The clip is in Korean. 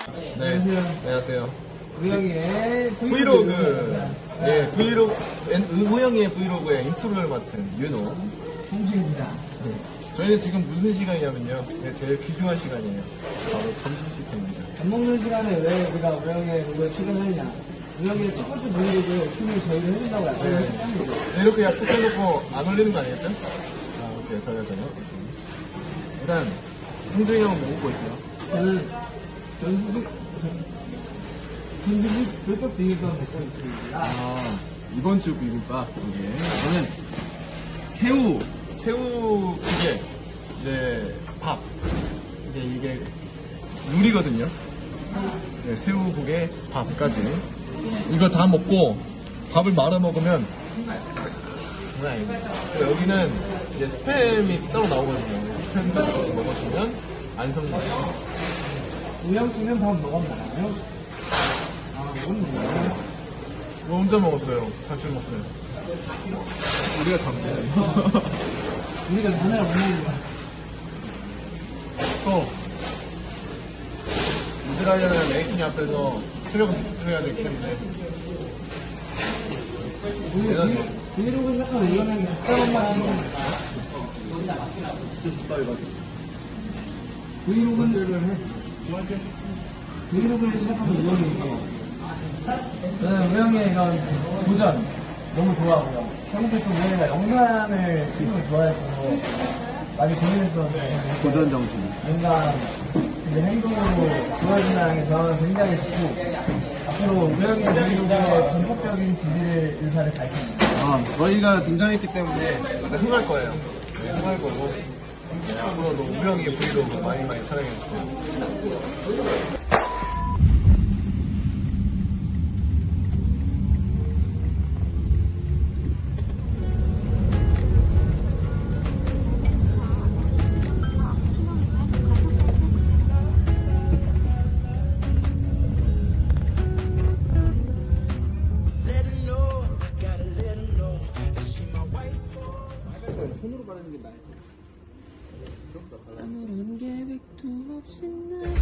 네, 안녕하세요. 우영이의 브이로그. 네, 브이로그, 우영이의 브이로그의 인트로를 맡은 윤호. 홍주입니다. 네. 저희는 지금 무슨 시간이냐면요. 네, 제일 귀중한 시간이에요. 바로 점심시간입니다. 밥 먹는 시간에 왜 우리가 우영이의 이걸 출연하느냐. 우영이의 첫 번째 브이로그 춤을 저희가 해준다고 약속했습니다. 네, 이렇게 약속해놓고 안 올리는 거 아니겠죠? 아, 오케이. 전혀. 일단, 홍준이 형은 뭐 먹고 있어요? 저는 전수식 불석 비빔밥 먹고 있습니다. 아, 이번 주 비빔밥. 이게 저는 새우국에 이제 밥. 이게 룰이거든요. 네, 새우국에 밥까지. 이거 다 먹고 밥을 말아 먹으면 장난 아닙니다. 여기는 이제 스팸이 따로 나오거든요. 스팸까지 같이 먹어주면 안성맞아요. 우영 씨는 밥 먹었나요? 아, 먹었나요? 뭐 혼자 먹었어요. 같이 먹어요. 우리가 잡네. 우리가 자네를 못 먹는 거야. 또 이스라엘은 레이팅이 앞에서 체력을 해야 되기 때문에 브이로그 시작하면 이거는 각자만 하는 거니까. 진짜 뒷발이거든. 브이로그를 시작하면 이거는 저는 우영이의 이런 도전 너무 좋아하고요. 평소에 또 우영이가 영상을 찍는 걸 좋아해서 많이 고민했었는데 도전 정신. 뭔가 이제 행동으로 보여준다는 게 저는 굉장히 좋고 앞으로 우영이의 브이로그에 전폭적인 지지를 의사를 밝힙니다. 아, 저희가 등장했기 때문에 흥할 거예요. 네, 흥할 거고. 네, 앞으로도 우영이의 브이로그 많이 사랑해주세요. 손으로 바르는 게 나을 것 같아. 아무런 계획도 없이 날